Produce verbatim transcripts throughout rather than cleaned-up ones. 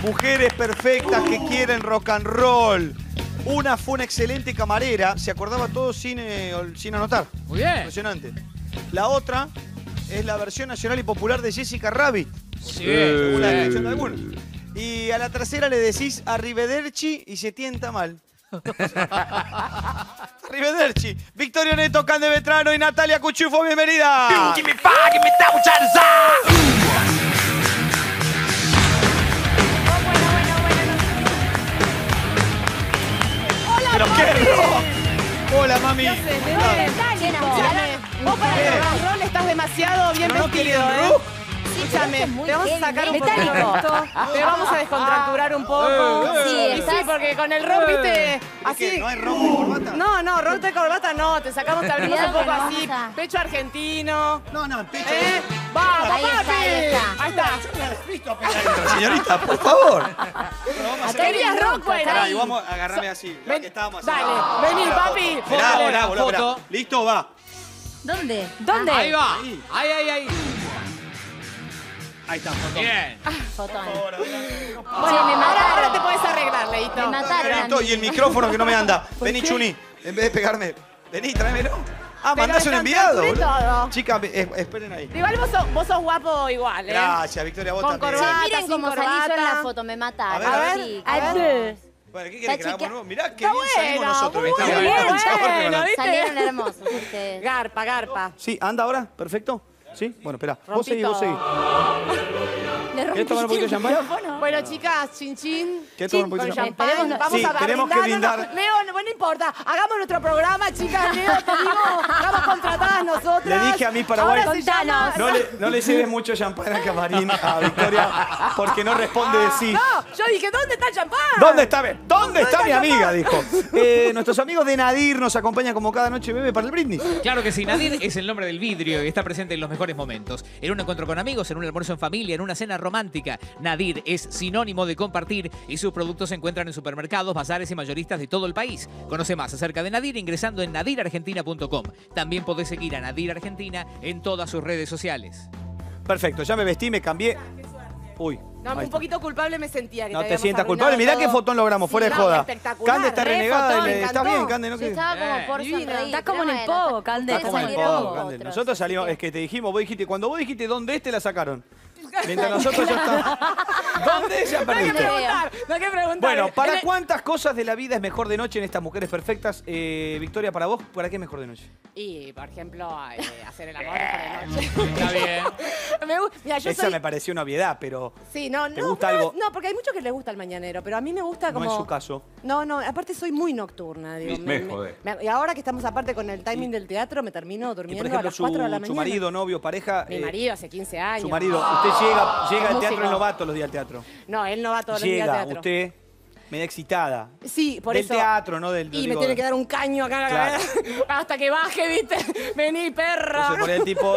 Mujeres perfectas que quieren rock and roll. Una fue una excelente camarera, se acordaba todo sin, eh, sin anotar. Muy bien. Impresionante. La otra es la versión nacional y popular de Jessica Rabbit. Sí. Según la descripción de algunos. Y a la tercera le decís arrivederci y se tienta mal. Arrivederci. Victorio Neto, Cande Vetrano y Natalia Cuchufo, bienvenida. Give me five, give me that much outside. ¡Pero qué rock! Hola, mami. No sé, me duele el tánico. Vos para el rock and roll estás demasiado bien ¿Pero no vestido, quieren ¿eh? rock? Escúchame, te vamos a sacar un poco metálico. esto, te vamos a descontracturar un poco. Sí, Y estás- sí, porque con el rock, viste, ¿Qué? así. ¿No hay rock de corbata? No, no, rock de corbata no, te sacamos, te abrimos un Cuidado poco que así, nos vamos a- pecho argentino. No, no, pecho. ¿Eh? ¡Vamos, Ahí está, papi! ahí está. Ahí está. Señorita, por favor. ¿Querías rock? Bueno. Pará, y vamos a agarrarme así. ya Ven, que estábamos dale, así. vení, papi. Esperá, Foto, esperá, boludo, foto. esperá. ¿Listo? Va. ¿Dónde? ¿Dónde? Ahí va. Ahí. Ahí, ahí, ahí. Ahí está, fotón. Bien. Fotón. Ahora, Che, Bueno, me ahora, ahora te mataron. puedes arreglar, Leito. Me mataron. a Listo, mí. y el micrófono que no me anda. Vení, Chuni. En vez de pegarme. Vení, tráemelo. Ah, Pero mandás un descontracturé enviado, boludo. todo. Chicas, eh, esperen ahí. Igual vos sos, vos sos guapo igual, ¿eh? Gracias, Victoria, vos Con también. corbata. Che, miren sin cómo salí yo en corbata. la foto, me mataron. A ver, a ver. chicos. A ver. Bueno, ¿qué querés Está que hagamos chica- nuevo? Mirá qué Está bien salimos bueno, nosotros. muy Está bueno, bien. bueno, Chao, bueno, Fernanda. ¿viste? Salieron hermosos ustedes. Garpa, garpa. Sí, anda ahora, perfecto. ¿Sí? Bueno, espera. Vos Rompí seguís, vos todo. seguís. Le ¿Querés tomar un poquito de champán? Bueno, chicas, chin chin. ¿Querés Chin, tomar un poquito con de champán? champán. Esperemos- Vamos Sí, a tenemos que brindar. brindar. No, no, Leo, no, no importa. Hagamos nuestro programa, chicas. Leo, te digo, estamos contratadas nosotras. Le dije a mi Paraguay- Ahora se llama- No le, no le lleves mucho champán al camarín a Victoria porque no responde de sí. No, yo dije, ¿dónde está el champán? ¿Dónde está, ¿Dónde ¿Dónde está está mi el amiga? Dijo. Eh, nuestros amigos de Nadir nos acompañan como cada noche bebe para el brindis. Claro que sí, Nadir es el nombre del vidrio y está presente en los mejores momentos. En un encuentro con amigos, en un almuerzo en familia, en una cena romántica. Nadir es sinónimo de compartir y sus productos se encuentran en supermercados, bazares y mayoristas de todo el país. Conoce más acerca de Nadir ingresando en nadir argentina punto com. También podés seguir a Nadir Argentina en todas sus redes sociales. Perfecto, ya me vestí, me cambié. Uy. No, ahí un está. poquito culpable me sentía. Que No te habíamos sientas arruinado culpable. Mirá todo. qué fotón logramos, fuera de no, joda. espectacular, Cande está re renegada. fotón, y le- me está encantó. bien, Cande, ¿no? Yo ¿Qué? estaba como Bien. por Divina. sonreír. Estás pero como en el bueno, pogo, Cande. Está como en el salieron pogo, Cande. otros, Nosotros salimos, así es que te dijimos, vos dijiste, cuando vos dijiste dónde es, te la sacaron. Mientras nosotros ya estamos. ¿Dónde ya No hay que perdiste? preguntar, no hay que preguntar. Bueno, ¿para En el- cuántas cosas de la vida es mejor de noche en estas mujeres perfectas? Eh, Victoria, para vos, ¿para qué es mejor de noche? Y, por ejemplo, eh, hacer el amor por de noche. Está bien. Me gu- Mira, yo Esa soy... me pareció una obviedad, pero Sí, no, ¿te no, gusta no, algo? no, porque hay muchos que les gusta el mañanero, pero a mí me gusta no como... es su caso. No, no, aparte soy muy nocturna, digo. Me- me jode. me- y ahora que estamos aparte con el timing del teatro, me termino Y durmiendo por a ejemplo, las su, cuatro de la su mañana. marido, novio, pareja. Mi eh, marido hace quince años. Su marido, usted llega, llega al Músico. teatro, él no va todos los días al teatro. No, él no va todos los días Llega, al teatro. usted, media excitada. Sí, por del eso. teatro, no del. Y me digo, tiene que dar un caño acá en la Claro. cabeza hasta que baje, ¿viste? Vení, perra. Entonces, por ahí el tipo.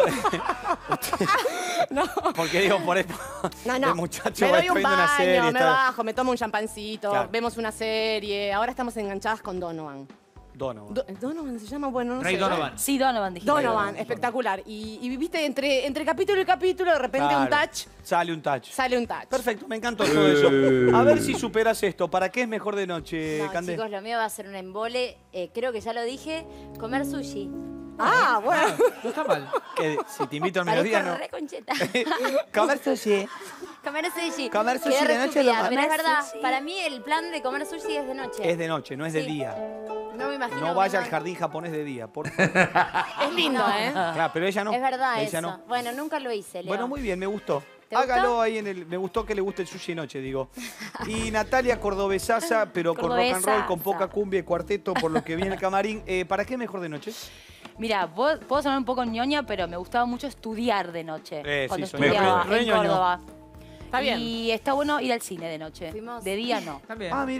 No. Porque digo, por ahí. No, no. El muchacho me va doy un viendo una baño, serie. me está- bajo, me tomo un champancito, Claro. vemos una serie. Ahora estamos enganchadas con Donovan. Donovan. Do- ¿Donovan se llama? Bueno, no Rey sé. Donovan. Sí, Donovan dijiste. Donovan, espectacular. Y, y viviste entre, entre capítulo y capítulo, de repente un Claro. touch, Sale un touch. sale un touch. Perfecto, me encantó todo eso. A ver si superas esto. ¿Para qué es mejor de noche, No, Cande? chicos, lo mío va a ser un embole. eh, creo que ya lo dije. Comer sushi. Ah, bueno. No está mal. Que si te invito al Parezco mediodía, no. re concheta. Comer sushi. Comer sushi. Comer sushi Quedé de re noche estúpida, no- pero es Comer verdad. sushi. Para mí el plan de comer sushi es de noche. Es de noche, no es de Sí. día. No me imagino. No vaya al una- jardín japonés de día, por favor. Es lindo, ¿eh? Claro, pero ella no. Es verdad ella eso. no. Bueno, nunca lo hice, Leo. Bueno, muy bien, me gustó. ¿Te gustó? Hágalo ahí en el. Me gustó que le guste el sushi de noche, digo. Y Natalia Cordobesaza, pero con rock and roll, Cordobesaza. con poca cumbia y cuarteto, por lo que viene el camarín. Eh, ¿Para qué mejor de noche? Mira, vos- puedo sonar un poco ñoña, pero me gustaba mucho estudiar de noche. Eh, cuando sí, soy estudiaba re- re en ñoño. Córdoba. Está bien. Y está bueno ir al cine de noche. Fuimos- De día no. Está bien. Ah, mira.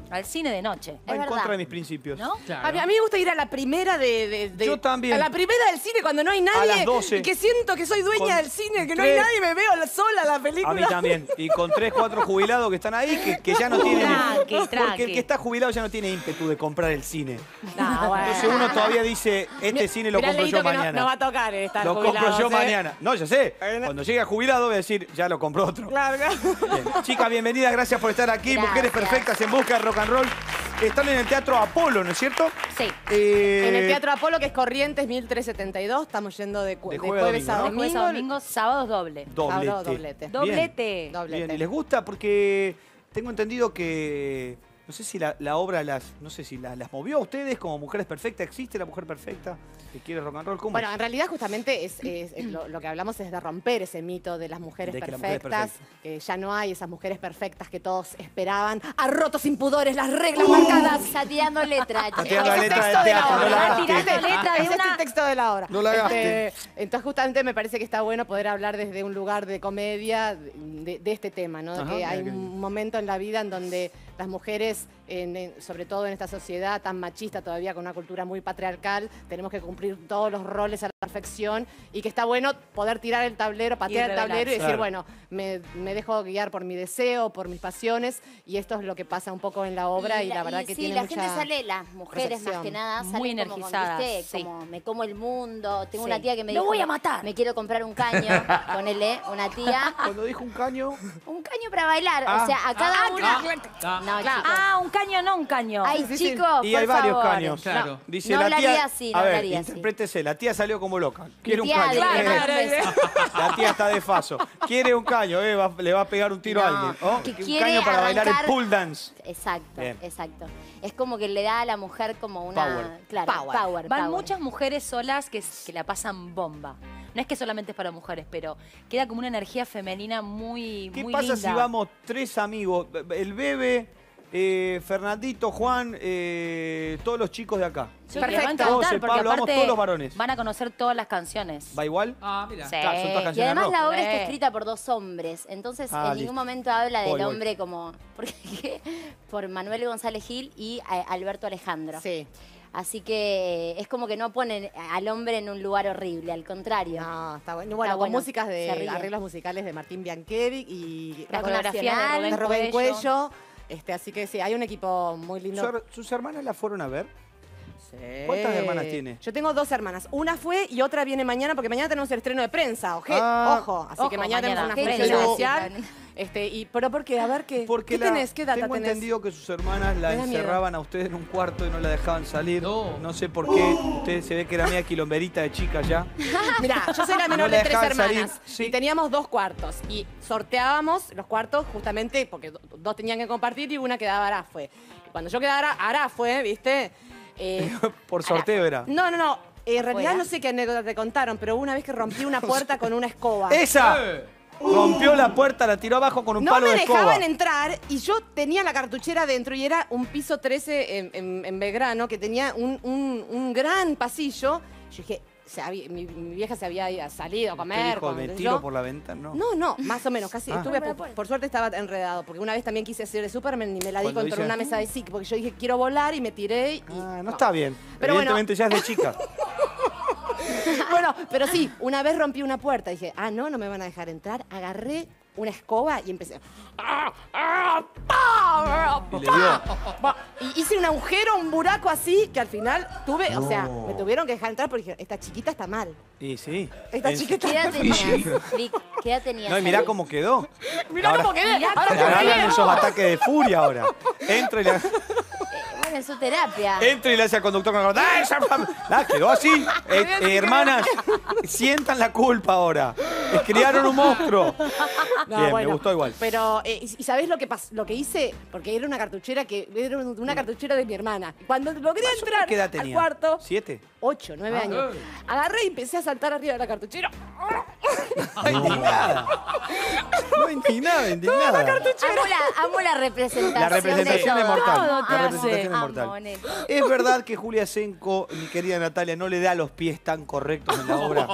Al cine de noche. Va en verdad. contra de mis principios. ¿No? Claro. A mí, a mí me gusta ir a la primera de, de- de- Yo también. A la primera del cine cuando no hay nadie. A las doce. Y que siento que soy dueña Con del cine, que no tres- hay nadie y me veo sola la película. A mí también. Y con tres, cuatro jubilados que están ahí, que, que ya no tienen... Tranqui, Porque tranqui. el que está jubilado ya no tiene ímpetu de comprar el cine. No, bueno. Entonces uno todavía dice, este cine lo Mirá, compro yo Leito, que no- mañana. No, va a tocar estar Lo compro jubilado, yo ¿sí? mañana. No, ya sé. Bueno. Cuando llegue a jubilado voy a decir, ya lo compró otro. Claro, claro. Bien. Chicas, bienvenidas, gracias por estar aquí. Gracias. Mujeres Perfectas en busca de rock and roll. Están en el Teatro Apolo, ¿no es cierto? Sí. Eh, En el Teatro Apolo, que es Corrientes mil trescientos setenta y dos, estamos yendo de, cu- De de jueves a jueves a domingo, De ¿no? jueves a domingo. domingo, sábados doble. Doblete. Sábado, doblete. Bien. Doblete. Doblete. Bien, y les gusta porque tengo entendido que, no sé si la, la obra las, no sé si la- las movió a ustedes como Mujeres Perfectas. ¿Existe la mujer perfecta que quiere rock and roll? ¿Cómo? Bueno, en realidad justamente es, es- es lo, lo que hablamos es de romper ese mito de las mujeres De que la mujer es perfectas, perfecta. que ya no hay esas mujeres perfectas que todos esperaban. Ha roto sin pudores las reglas marcadas. Está tirando letra, Está chicos. tirando la Ese letra texto del de la teatro, no obra. la Ah, gastes. tirando letra de Es una- una- el texto de la obra. No la gastes. Este, entonces justamente me parece que está bueno poder hablar desde un lugar de comedia de, de este tema, ¿no? De Ajá, que mira hay qué un lindo. momento en la vida en donde las mujeres, en- en- sobre todo en esta sociedad tan machista todavía, con una cultura muy patriarcal, tenemos que cumplir todos los roles a la perfección y que está bueno poder tirar el tablero, patear Y el tablero y decir, Claro. bueno, me, me dejo guiar por mi deseo, por mis pasiones, y esto es lo que pasa un poco en la obra y, la verdad que sí, tiene la mucha gente sale, las mujeres más recepción. que nada, salen Muy como con, energizadas, ¿viste? sí. Como me como el mundo. Tengo Sí. una tía que me Lo dijo, voy a matar. me quiero comprar un caño, ponele, una tía. Cuando dijo un caño, Un caño para bailar, Ah. o sea, a cada Ah, una... Ah, No, chicos. Ah, un caño, no un caño. Ay, sí, sí. chicos, y por hay varios favor. caños. Claro. Dice No la hablaría tía, así, no a ver, hablaría así. interprétese, la tía salió como loca. Mi Quiere un tía caño. Adriana, Eh, un beso. La tía está de faso. Quiere un caño, eh, va- le va a pegar un tiro a No, alguien. Oh, que un quiere caño para bailar el arrancar- pool dance. Exacto, Bien. exacto. Es como que le da a la mujer como una... Power. Claro, Power. power. Van power. muchas mujeres solas que, que la pasan bomba. No es que solamente es para mujeres, pero queda como una energía femenina muy, ¿Qué muy pasa linda. si vamos tres amigos? El Bebe, eh, Fernandito, Juan, eh, todos los chicos de acá. Sí, Perfecto. les va a encantar, Todos el porque Pablo, vamos aparte todos los varones. van a conocer todas las canciones. ¿Va igual? Ah, mira. Sí. Claro, son todas Y canciones además rock. la obra está Eh. escrita por dos hombres, entonces Ah, en listo. ningún momento habla del Voy, voy. hombre como... Porque, por Manuel González Gil y a- Alberto Alejandro. Sí. Así que es como que no ponen al hombre en un lugar horrible, al contrario. No, está bueno. Bueno, Está con bueno, músicas se de ríe. arreglos musicales de Martín Bianchevi y La Rock coreografía de Nacional, Rubén, de Rubén Cuello. Cuello. Este, así que sí, hay un equipo muy lindo. Su her- ¿Sus hermanas la fueron a ver? Sí. ¿Cuántas hermanas tiene? Yo tengo dos hermanas. Una fue y otra viene mañana porque mañana tenemos el estreno de prensa. Oje, Ah. ojo. Así Ojo, que mañana, mañana. tenemos una Qué función chulo. especial. Este, y, pero ¿por qué? A ver, ¿qué, Porque ¿qué la- tenés? ¿Qué data tengo tenés? entendido que sus hermanas la Me da miedo. encerraban a ustedes en un cuarto y no la dejaban salir. No. sé por qué. Usted se ve que era media quilomberita de chica ya. Mirá, yo soy la menor No la de tres dejaban hermanas. salir, sí. Y teníamos dos cuartos. Y sorteábamos los cuartos justamente porque do- dos tenían que compartir y una quedaba Arafue. Y cuando yo quedaba Arafue, ¿viste? Eh, Por sorteo era. no, no, no. En realidad Afuera. no sé qué anécdota te contaron, pero una vez que rompí una puerta con una escoba. ¡Esa! Eh. Rompió la puerta, la tiró abajo con un No palo me de escoba. dejaban entrar y yo tenía la cartuchera adentro y era un piso trece en, en- en Belgrano que tenía un, un- un gran pasillo. Yo dije, se había- mi, mi vieja se había salido a ¿Qué comer. dijo? con- ¿Me yo- tiro por la ventana? No. No, no, más o menos, casi. Ah. Estuve, por, por suerte estaba enredado, porque una vez también quise hacer de Superman y me la di Cuando contra dice- una mesa de SIC, porque yo dije, quiero volar y me tiré y... Ah, no está bien. Pero bueno. Evidentemente ya es de chica. Bueno, pero sí, una vez rompí una puerta. Dije, ah, no, no me van a dejar entrar. Agarré una escoba y empecé. Y le dio. Y hice un agujero, un buraco así, que al final tuve, o sea, me tuvieron que dejar entrar porque dije, esta chiquita está mal. Y sí. Esta En- chiquita ¿Qué edad está tenías, Vic? ¿Qué edad tenías? No, y mirá ahí? cómo quedó. Mirá Ahora- cómo quedé. Le Ahora cómo agarran quedé. esos ataques de furia ahora. Entra y le, Bueno, es su terapia. entra y le hace al conductor con la ¡Ah, esa fam-! Ah, quedó así. Eh, eh, hermanas, sientan la culpa ahora. Les criaron un monstruo. No, Bien, bueno, me gustó igual. Pero, eh, ¿y sabés lo que pas- lo que hice? Porque era una cartuchera que era una cartuchera de mi hermana. Cuando logré Más o menos, entrar ¿qué edad al tenía? cuarto, ¿Siete? ocho, nueve Ah. años, agarré y empecé a saltar arriba de la cartuchera. No, indignada. No, indignada, indignada. Amo la, amo la representación. La representación de es todo. mortal. Todo te La hace. representación es Amo, mortal. Neto. ¿Es verdad que Julia Senko, mi querida Natalia, no le da los pies tan correctos en la obra?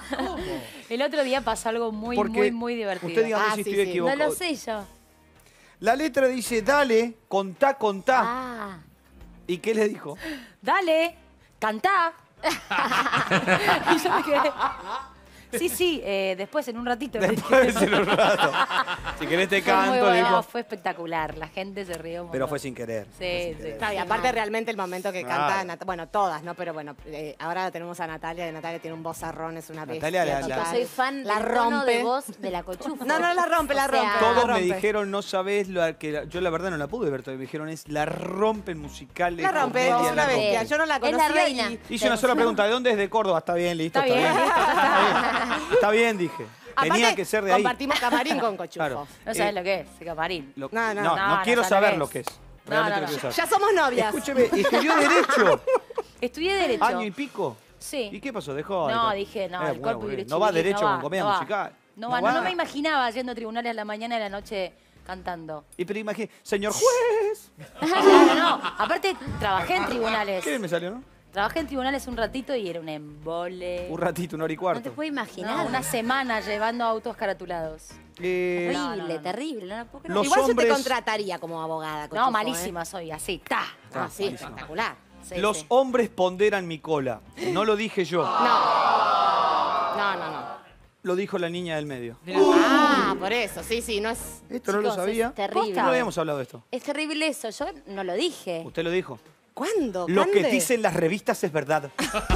El otro día pasó algo muy, Porque muy, muy divertido. Usted dígame Ah, si sí, estoy sí. equivocado. No lo sé yo. La letra dice, dale, contá, contá. Ah. ¿Y qué le dijo? Dale, cantá. Y yo me quedé. Sí, sí, eh, después en un ratito. Después en un rato. Si querés te Fue muy canto, le bueno, dijo. fue espectacular. La gente se rió un Pero montón. fue sin querer. Sí, sí. Claro, y aparte realmente el momento que Claro. canta, Nat- bueno, todas, ¿no? Pero bueno, eh, ahora tenemos a Natalia, y Natalia tiene un vozarrón, es una bestia. Natalia, la- total. la- Yo soy fan la del tono rompe. de voz de la cochufa. No, no, la rompe, la O sea, rompe. Todos la me rompe. dijeron, no sabés lo que la- yo la verdad no la pude ver todavía. Me dijeron, es la rompen musicales. La rompe, es comedia, una la rompe. bestia. Yo no la Es la conocía reina. y- Hice una sola pregunta, ¿de dónde es? De Córdoba. Está bien, listo. Está bien, listo, Está bien, Está bien, dije. Tenía Aparte, que ser de ahí. compartimos camarín con Cochufo. Claro. No sabes Eh, lo que es, ese camarín. Lo- No, no, no. no, No, no quiero sabes saber qué lo es. que es. No, Realmente no, lo no. quiero saber. Ya somos novias. Escúcheme, ¿estudió Derecho? Estudié Derecho. ¿Año y pico? Sí. ¿Y qué pasó? ¿Dejó? No, Ay, dije, no, eh, el bueno, cuerpo y bueno. derecho. No va dije, derecho no con va, comedia no va. musical. No va, no, no me imaginaba haciendo tribunales a la mañana y a la noche cantando. Y pero imagínate, señor juez. Claro, no. Aparte, trabajé en tribunales. ¿Qué bien me salió, no? Trabajé en tribunales un ratito y era un embole. Un ratito, una hora y No cuarto. te puedo imaginar. No, una semana llevando autos caratulados. Eh, Terrible, No, no, no. terrible. No lo puedo creer. Los Igual yo hombres- te contrataría como abogada, Cochufo, No, ¿eh? malísima soy, así, ta. Ah, sí, malísima. espectacular. Sí, Los sí. hombres ponderan mi cola. No lo dije yo. No. No, no, no. Lo dijo la niña del medio. Ah, por eso, sí, sí, no es... Esto no lo Chicos, sabía. es terrible. No habíamos hablado de esto. Es terrible eso. Yo no lo dije. Usted lo dijo. ¿Cuándo? Lo que ¿Cuándo? dicen las revistas es verdad.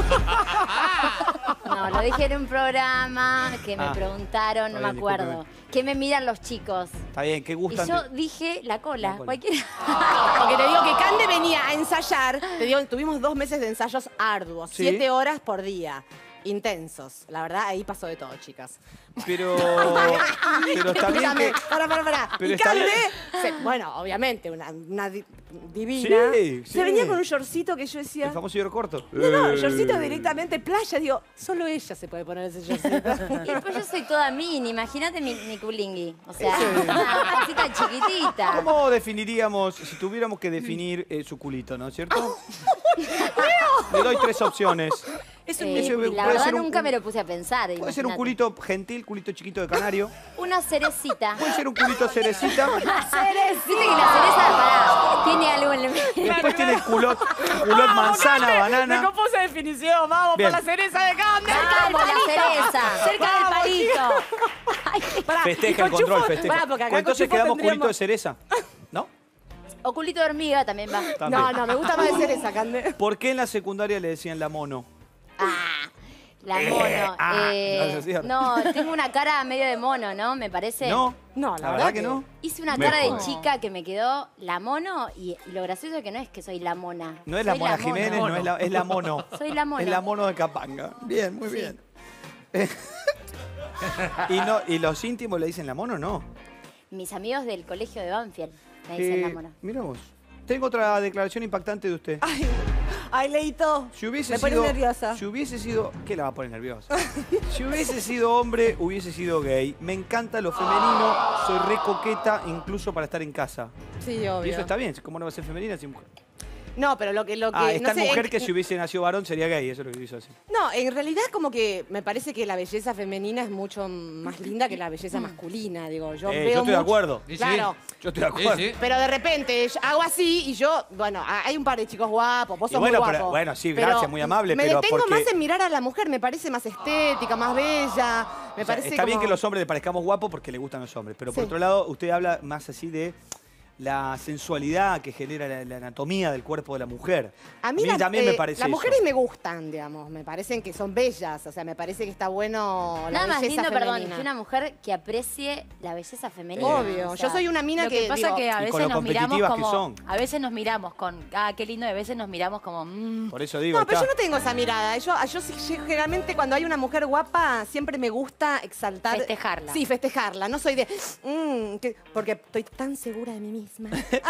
No, lo dije en un programa que me Ah, preguntaron, no está me bien, acuerdo. discúlpeme. ¿Qué me miran los chicos? Está bien, ¿qué Y gustan? yo de- dije la cola, La cola. cualquiera. Porque te digo que Cande venía a ensayar, te digo, tuvimos dos meses de ensayos arduos, Sí. siete horas por día, intensos. La verdad, ahí pasó de todo, chicas. Pero, pero está bien Escúchame, que... pará, pará, pará. Pero Y está Cande, bien. se- bueno, obviamente, una, una di- divina. Sí, sí. Se venía con un shortcito que yo decía... El famoso hilo corto. No, no, Eh. shortcito directamente playa. Digo, solo ella se puede poner ese shortcito. Y después yo soy toda mini, imagínate mi, mi culingui. O sea, una cosita chiquitita. ¿Cómo definiríamos, si tuviéramos que definir eh, su culito, ¿no es cierto? Le doy tres opciones. Es un Eh, ese puede la verdad ser un- nunca un- me lo puse a pensar. Puede ser un imagínate. culito gentil, culito chiquito de canario. Una cerecita. Puede ser un culito cerecita. Viste que la cereza, pará, tiene algo en el medio. Después tiene el culot, culot manzana, banana. compuse definición, vamos, Bien. por la cereza de Cande. Vamos, la cereza. cerca del palito. Festeja el control, festeja. Pará, porque acá Pues entonces Cochufo quedamos tendríamos- culito de cereza. ¿No? O culito de hormiga también va. También. No, no, me gusta más de cereza, Cande. ¿Por qué en la secundaria le decían la mono? Ah, la mono. ah, Eh, gracias, cierto. no, tengo una cara medio de mono, ¿no? Me parece. ¿No? No, la La verdad que no. Hice una Me cara de jodas. chica que me quedó la mono y, y lo gracioso es que no es que soy la mona. No es la Soy Mona mono. Jiménez, no es la, es la mono. Soy la mono. Es la mono de Capanga. Bien, muy bien. ¿Y, no, ¿Y los íntimos le dicen la mono? No. Mis amigos del colegio de Banfield me dicen Eh, la mona. mira vos. Tengo otra declaración impactante de usted. Ay, ay, Leito. Si hubiese Me pone sido, nerviosa. Si hubiese sido... ¿Qué la va a poner nerviosa? Si hubiese sido hombre, hubiese sido gay. Me encanta lo femenino, soy re coqueta, incluso para estar en casa. Sí, Y obvio. eso está bien, ¿cómo no va a ser femenina si mujer? No, pero lo que... Lo que Ah, no está sé, mujer en- que si hubiese nacido varón sería gay, eso es lo que quiso decir. No, en realidad como que me parece que la belleza femenina es mucho más linda que la belleza masculina, digo. Yo Eh, veo yo estoy de mucho- acuerdo. Sí, sí. Claro. Yo estoy de acuerdo. Sí, sí. Pero de repente yo hago así y yo, bueno, a- hay un par de chicos guapos, vos Y sos bueno, muy pero- guapo. bueno, sí, Pero gracias, muy amable, Me pero detengo porque- más en mirar a la mujer, me parece más estética, más bella, me O sea, parece está bien como- que los hombres le parezcamos guapos porque le gustan los hombres, pero por Sí. otro lado, usted habla más así de la sensualidad que genera la, la anatomía del cuerpo de la mujer. A mí, la- también eh, me parece las eso. mujeres me gustan, digamos, me parecen que son bellas, o sea, me parece que está bueno la Nada más belleza lindo, perdón, femenina. que una mujer que aprecie la belleza femenina. Obvio, O sea, yo soy una mina Lo que, que pasa digo, que a Y con veces lo nos miramos competitivas que como... son. A veces nos miramos con... Ah, qué lindo, y a veces nos miramos como... mm. Por eso digo, No, pero está- yo no tengo esa mirada. Yo, yo sí, yo generalmente cuando hay una mujer guapa, siempre me gusta exaltar. Festejarla. Sí, festejarla. No soy de. "Mm", que- porque estoy tan segura de mí misma.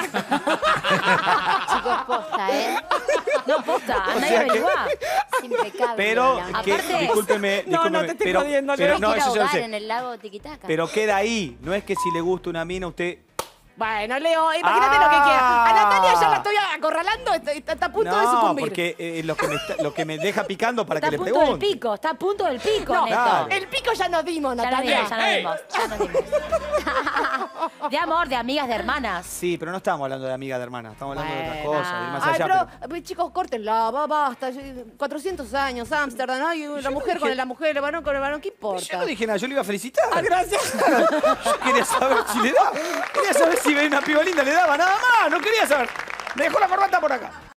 Chicos, posta, ¿eh? No, posta, andá y sea que- averiguá. Es impecable. Pero, la que, Aparte- discúlpeme, No, no, discúlpeme, te estoy pero, jodiendo, pero Yo no, me quiero eso ya lo ahogar sé. en el lago Tiquitaca. Pero queda ahí, no es que si le gusta una mina usted Bueno, Leo, imagínate Ah. lo que quiera. A Natalia ya la estoy acorralando, está, está a punto de No, sucumbir. porque eh, lo, que me está- lo que me deja picando para Está a que le punto del pregunte. pico, está a punto del pico, No, Neto. claro. el pico ya nos dimos, Ya nos Natalia. dimos, ya nos dimos, ya nos dimos. De amor, de amigas, de hermanas. Sí, pero no estamos hablando de amiga de hermana, estamos hablando de otras Bueno. cosas, de ir más Ay, allá. pero, pero- eh, chicos, córtenla, va, basta. cuatrocientos años, Ámsterdam, ay, la no mujer dije- con la mujer, el varón con el varón, ¿qué importa? Yo no dije nada, yo le iba a felicitar. Ah, gracias. Yo quería saber si le daba. Quería saber si veía una piba linda, le daba nada más. No quería saber. Me dejó la corbata por acá.